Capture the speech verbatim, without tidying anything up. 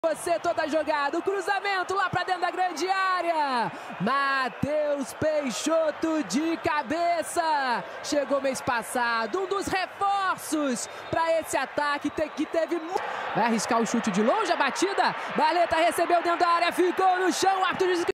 Você toda jogada, o cruzamento lá pra dentro da grande área. Matheus Peixoto de cabeça. Chegou mês passado, um dos reforços para esse ataque que teve... Vai arriscar o chute de longe, a batida. Valeta recebeu dentro da área, ficou no chão, o árbitro diz que